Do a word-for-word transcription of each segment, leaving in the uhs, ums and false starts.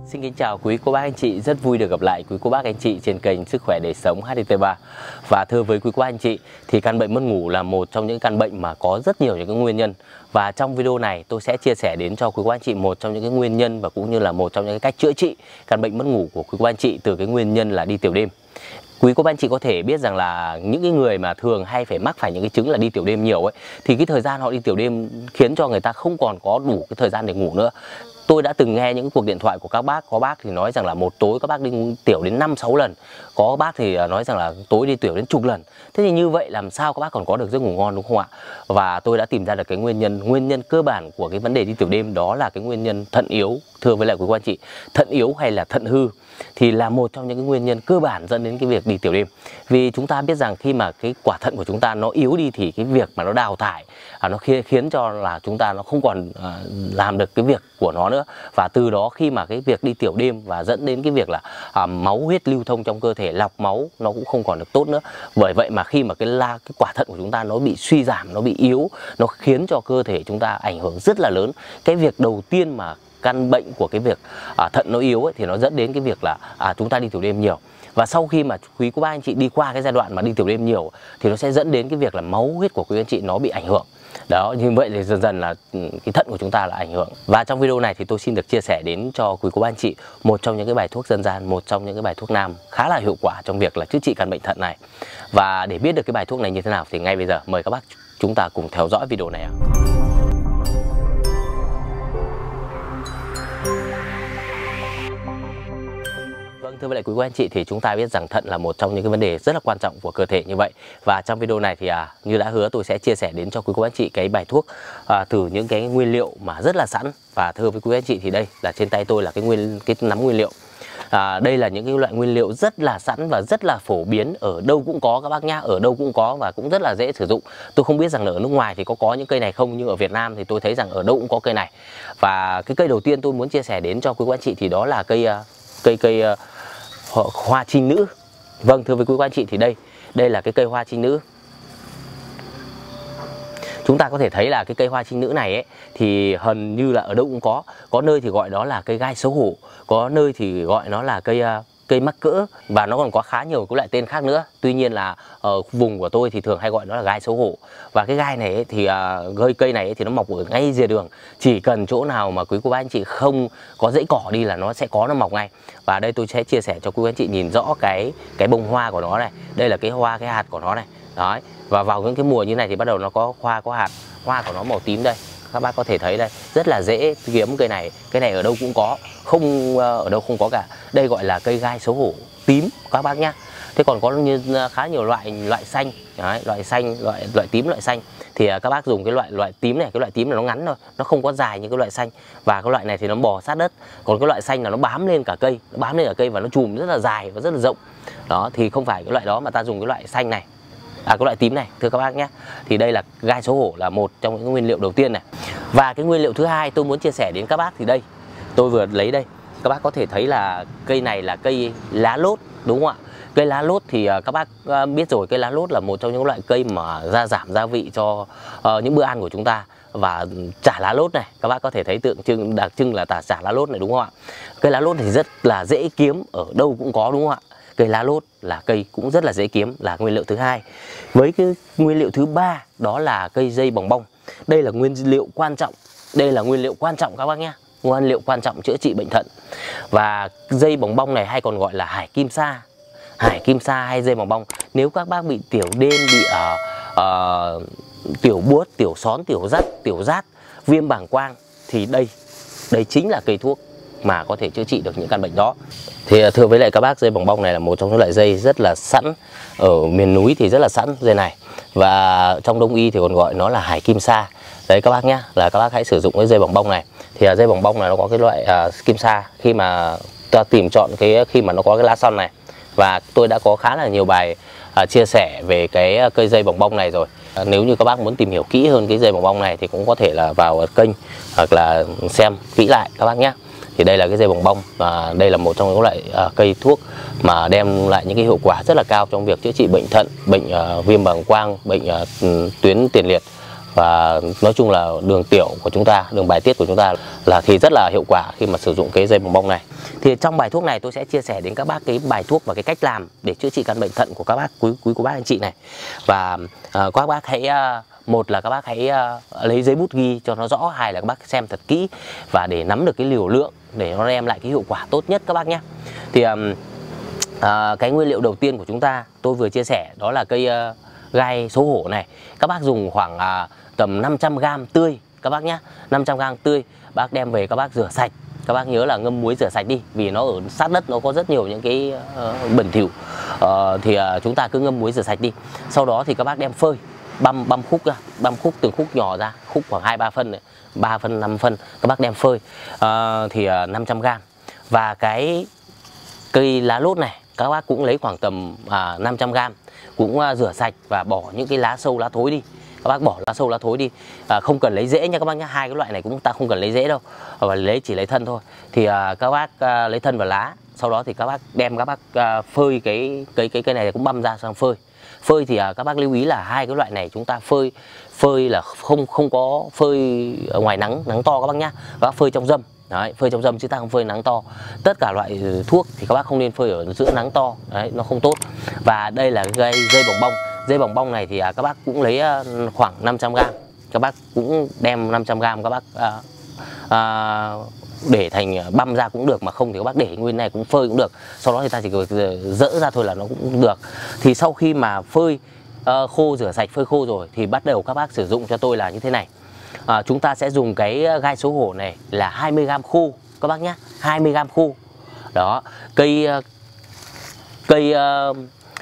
Xin kính chào quý cô bác anh chị, rất vui được gặp lại quý cô bác anh chị trên kênh Sức khỏe đời sống H D T ba. Và thưa với quý cô bác anh chị, thì căn bệnh mất ngủ là một trong những căn bệnh mà có rất nhiều những cái nguyên nhân. Và trong video này tôi sẽ chia sẻ đến cho quý cô bác anh chị một trong những cái nguyên nhân và cũng như là một trong những cái cách chữa trị căn bệnh mất ngủ của quý cô bác anh chị từ cái nguyên nhân là đi tiểu đêm. Quý cô bác anh chị có thể biết rằng là những cái người mà thường hay phải mắc phải những cái chứng là đi tiểu đêm nhiều ấy, thì cái thời gian họ đi tiểu đêm khiến cho người ta không còn có đủ cái thời gian để ngủ nữa. Tôi đã từng nghe những cuộc điện thoại của các bác, có bác thì nói rằng là một tối các bác đi tiểu đến năm sáu lần, có bác thì nói rằng là tối đi tiểu đến chục lần. Thế thì như vậy làm sao các bác còn có được giấc ngủ ngon, đúng không ạ? Và tôi đã tìm ra được cái nguyên nhân, nguyên nhân cơ bản của cái vấn đề đi tiểu đêm đó là cái nguyên nhân thận yếu. Thưa với lại quý cô anh chị, thận yếu hay là thận hư thì là một trong những cái nguyên nhân cơ bản dẫn đến cái việc đi tiểu đêm. Vì chúng ta biết rằng khi mà cái quả thận của chúng ta nó yếu đi thì cái việc mà nó đào thải à, nó khiến, khiến cho là chúng ta nó không còn à, làm được cái việc của nó nữa. Và từ đó khi mà cái việc đi tiểu đêm và dẫn đến cái việc là à, máu huyết lưu thông trong cơ thể, lọc máu nó cũng không còn được tốt nữa. Bởi vậy mà khi mà cái la cái quả thận của chúng ta nó bị suy giảm, nó bị yếu, nó khiến cho cơ thể chúng ta ảnh hưởng rất là lớn. Cái việc đầu tiên mà căn bệnh của cái việc à, thận nó yếu ấy, thì nó dẫn đến cái việc là à, chúng ta đi tiểu đêm nhiều. Và sau khi mà quý cô bác anh chị đi qua cái giai đoạn mà đi tiểu đêm nhiều thì nó sẽ dẫn đến cái việc là máu huyết của quý anh chị nó bị ảnh hưởng. Đó, như vậy thì dần dần là cái thận của chúng ta là ảnh hưởng. Và trong video này thì tôi xin được chia sẻ đến cho quý cô bác anh chị một trong những cái bài thuốc dân gian, một trong những cái bài thuốc nam khá là hiệu quả trong việc là chữa trị căn bệnh thận này. Và để biết được cái bài thuốc này như thế nào thì ngay bây giờ mời các bác chúng ta cùng theo dõi video này ạ. Thưa với lại quý cô anh chị, thì chúng ta biết rằng thận là một trong những cái vấn đề rất là quan trọng của cơ thể như vậy. Và trong video này thì à, như đã hứa tôi sẽ chia sẻ đến cho quý cô anh chị cái bài thuốc à, từ những cái nguyên liệu mà rất là sẵn. Và thưa với quý anh chị thì đây là trên tay tôi là cái nguyên cái nắm nguyên liệu. À, đây là những cái loại nguyên liệu rất là sẵn và rất là phổ biến, ở đâu cũng có các bác nhá, ở đâu cũng có và cũng rất là dễ sử dụng. Tôi không biết rằng ở nước ngoài thì có có những cây này không, nhưng ở Việt Nam thì tôi thấy rằng ở đâu cũng có cây này. Và cái cây đầu tiên tôi muốn chia sẻ đến cho quý cô anh chị thì đó là cây cây cây hoa trinh nữ. Vâng, thưa với quý cô anh chị thì đây đây là cái cây hoa trinh nữ. Chúng ta có thể thấy là cái cây hoa trinh nữ này ấy, thì gần như là ở đâu cũng có. Có nơi thì gọi đó là cây gai xấu hổ, có nơi thì gọi nó là cây uh, cây mắc cỡ, và nó còn có khá nhiều các loại tên khác nữa. Tuy nhiên là ở vùng của tôi thì thường hay gọi nó là gai xấu hổ. Và cái gai này ấy, thì uh, cây này ấy, thì nó mọc ở ngay rìa đường. Chỉ cần chỗ nào mà quý cô bác anh chị không có dãy cỏ đi là nó sẽ có, nó mọc ngay. Và đây tôi sẽ chia sẻ cho quý anh chị nhìn rõ cái cái bông hoa của nó này. Đây là cái hoa, cái hạt của nó này. Đấy. Và vào những cái mùa như này thì bắt đầu nó có hoa, có hạt. Hoa của nó màu tím đây. Các bác có thể thấy đây, rất là dễ kiếm cây này. Cây này ở đâu cũng có, không ở đâu không có cả. Đây gọi là cây gai xấu hổ tím các bác nhá. Thế còn có như khá nhiều loại loại xanh. Đấy, loại xanh, loại loại tím, loại xanh. Thì các bác dùng cái loại loại tím này, cái loại tím này nó ngắn thôi, nó không có dài như cái loại xanh. Và cái loại này thì nó bò sát đất. Còn cái loại xanh là nó bám lên cả cây, nó bám lên cả cây và nó chùm rất là dài và rất là rộng. Đó, thì không phải cái loại đó mà ta dùng cái loại xanh này. À, cái loại tím này, thưa các bác nhé. Thì đây là gai xấu hổ, là một trong những nguyên liệu đầu tiên này. Và cái nguyên liệu thứ hai tôi muốn chia sẻ đến các bác thì đây, tôi vừa lấy đây. Các bác có thể thấy là cây này là cây lá lốt, đúng không ạ? Cây lá lốt thì các bác biết rồi, cây lá lốt là một trong những loại cây mà gia giảm gia vị cho uh, những bữa ăn của chúng ta. Và chả lá lốt này, các bác có thể thấy tượng trưng đặc trưng là tà chả lá lốt này, đúng không ạ? Cây lá lốt thì rất là dễ kiếm, ở đâu cũng có, đúng không ạ? Cây lá lốt là cây cũng rất là dễ kiếm, là nguyên liệu thứ hai. Với cái nguyên liệu thứ ba đó là cây dây bòng bong. Đây là nguyên liệu quan trọng, đây là nguyên liệu quan trọng các bác nhé, nguyên liệu quan trọng chữa trị bệnh thận. Và dây bòng bong này hay còn gọi là hải kim sa, hải kim sa hay dây bòng bong. Nếu các bác bị tiểu đêm, bị uh, uh, tiểu buốt, tiểu són, tiểu rắt, tiểu rát, viêm bàng quang thì đây, đây chính là cây thuốc mà có thể chữa trị được những căn bệnh đó. Thì thưa với lại các bác, dây bòng bong này là một trong những loại dây rất là sẵn, ở miền núi thì rất là sẵn dây này. Và trong đông y thì còn gọi nó là hải kim sa. Đấy các bác nhé, là các bác hãy sử dụng cái dây bòng bong này. Thì dây bòng bong này nó có cái loại uh, kim sa, khi mà ta tìm chọn cái khi mà nó có cái lá son này. Và tôi đã có khá là nhiều bài uh, chia sẻ về cái cây dây bòng bong này rồi. Uh, nếu như các bác muốn tìm hiểu kỹ hơn cái dây bòng bong này thì cũng có thể là vào kênh hoặc là xem kỹ lại các bác nhé. Thì đây là cái dây bòng bong, và đây là một trong những loại uh, cây thuốc mà đem lại những cái hiệu quả rất là cao trong việc chữa trị bệnh thận, bệnh uh, viêm bàng quang, bệnh uh, tuyến tiền liệt. và nói chung là đường tiểu của chúng ta, đường bài tiết của chúng ta là thì rất là hiệu quả khi mà sử dụng cái dây bồng bông này. Thì trong bài thuốc này tôi sẽ chia sẻ đến các bác cái bài thuốc và cái cách làm để chữa trị căn bệnh thận của các bác quý quý cô bác anh chị này. Và uh, các bác hãy uh, một là các bác hãy uh, lấy giấy bút ghi cho nó rõ, hai là các bác xem thật kỹ và để nắm được cái liều lượng để nó đem lại cái hiệu quả tốt nhất các bác nhé. Thì um, uh, cái nguyên liệu đầu tiên của chúng ta tôi vừa chia sẻ đó là cây uh, gai xấu hổ này. Các bác dùng khoảng uh, tầm năm trăm gam tươi các bác nhé, năm trăm gam tươi. Bác đem về các bác rửa sạch. Các bác nhớ là ngâm muối rửa sạch đi, vì nó ở sát đất nó có rất nhiều những cái uh, bẩn thỉu, uh, thì uh, chúng ta cứ ngâm muối rửa sạch đi. Sau đó thì các bác đem phơi, băm băm khúc ra, băm khúc từng khúc nhỏ ra, khúc khoảng hai ba phân, ba phân năm phân, các bác đem phơi. Uh, thì uh, năm trăm gam. Và cái cây lá lốt này các bác cũng lấy khoảng tầm uh, năm trăm gam, cũng uh, rửa sạch và bỏ những cái lá sâu lá thối đi. Các bác bỏ lá sâu lá thối đi, à, không cần lấy rễ nha các bác nhé. Hai cái loại này cũng ta không cần lấy rễ đâu, và lấy chỉ lấy thân thôi. Thì à, các bác à, lấy thân và lá. Sau đó thì các bác đem các bác à, phơi cái cái cái cây này cũng băm ra sang phơi. Phơi thì à, các bác lưu ý là hai cái loại này chúng ta phơi phơi là không không có phơi ở ngoài nắng nắng to các bác nhá. Các bác phơi trong râm. Đấy, phơi trong râm chứ ta không phơi nắng to. Tất cả loại thuốc thì các bác không nên phơi ở giữa nắng to. Đấy, nó không tốt. Và đây là cái dây bồng bông. Dây bồng bông này thì các bác cũng lấy khoảng năm trăm gam. Các bác cũng đem năm trăm gam các bác à, à, để thành băm ra cũng được, mà không thì các bác để nguyên này cũng phơi cũng được. Sau đó thì ta chỉ dỡ ra thôi là nó cũng được. Thì sau khi mà phơi à, khô, rửa sạch, phơi khô rồi thì bắt đầu các bác sử dụng cho tôi là như thế này. À, chúng ta sẽ dùng cái gai xấu hổ này là hai mươi gam khô các bác nhé, hai mươi gam khô. Đó, cây cây uh,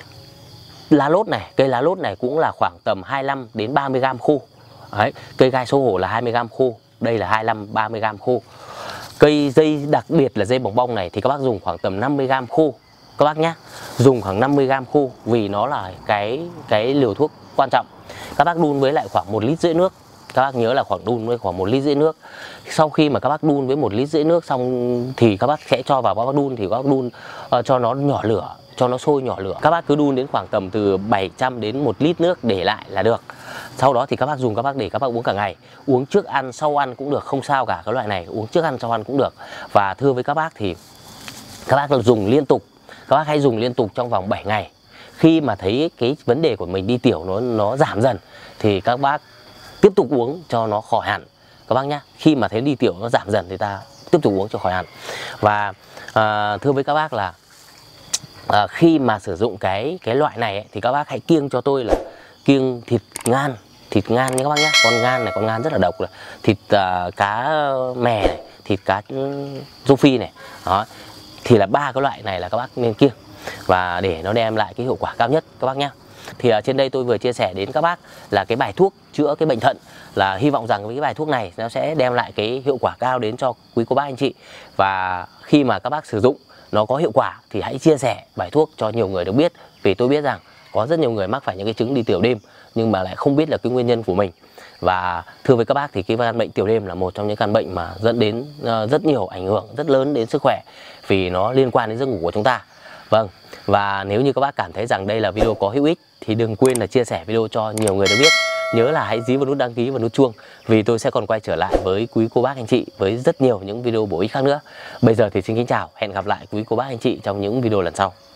lá lốt này, cây lá lốt này cũng là khoảng tầm hai mươi lăm đến ba mươi gam khô. Đấy, cây gai xấu hổ là hai mươi gam khô, đây là hai mươi lăm ba mươi gam khô. Cây dây đặc biệt là dây bồng bông này thì các bác dùng khoảng tầm năm mươi gam khô các bác nhé. Dùng khoảng năm mươi gam khô vì nó là cái cái liều thuốc quan trọng. Các bác đun với lại khoảng một lít rưỡi nước. Các bác nhớ là khoảng đun với khoảng một lít rưỡi nước. Sau khi mà các bác đun với một lít rưỡi nước xong thì các bác sẽ cho vào các bác đun, thì các bác đun uh, cho nó nhỏ lửa, cho nó sôi nhỏ lửa. Các bác cứ đun đến khoảng tầm từ bảy trăm đến một lít nước để lại là được. Sau đó thì các bác dùng các bác để các bác uống cả ngày. Uống trước ăn, sau ăn cũng được, không sao cả cái loại này. Uống trước ăn, sau ăn cũng được. Và thưa với các bác thì các bác dùng liên tục. Các bác hãy dùng liên tục trong vòng bảy ngày. Khi mà thấy cái vấn đề của mình đi tiểu nó nó giảm dần thì các bác tiếp tục uống cho nó khỏi hẳn các bác nhá. Khi mà thấy đi tiểu nó giảm dần thì ta tiếp tục uống cho khỏi hẳn. Và à, thưa với các bác là à, khi mà sử dụng cái cái loại này ấy, thì các bác hãy kiêng cho tôi là kiêng thịt ngan, thịt ngan nha các bác nhá. Con ngan này, con ngan rất là độc, là thịt à, cá mè này, thịt cá rô phi này. Đó, thì là ba cái loại này là các bác nên kiêng và để nó đem lại cái hiệu quả cao nhất các bác nhá. Thì ở trên đây tôi vừa chia sẻ đến các bác là cái bài thuốc chữa cái bệnh thận, là hy vọng rằng với cái bài thuốc này nó sẽ đem lại cái hiệu quả cao đến cho quý cô bác anh chị. Và khi mà các bác sử dụng nó có hiệu quả thì hãy chia sẻ bài thuốc cho nhiều người được biết, vì tôi biết rằng có rất nhiều người mắc phải những cái chứng đi tiểu đêm nhưng mà lại không biết là cái nguyên nhân của mình. Và thưa với các bác thì cái căn bệnh tiểu đêm là một trong những căn bệnh mà dẫn đến uh, rất nhiều ảnh hưởng rất lớn đến sức khỏe, vì nó liên quan đến giấc ngủ của chúng ta. Vâng, và nếu như các bác cảm thấy rằng đây là video có hữu ích thì đừng quên là chia sẻ video cho nhiều người được biết. Nhớ là hãy dí vào nút đăng ký và nút chuông, vì tôi sẽ còn quay trở lại với quý cô bác anh chị với rất nhiều những video bổ ích khác nữa. Bây giờ thì xin kính chào, hẹn gặp lại quý cô bác anh chị trong những video lần sau.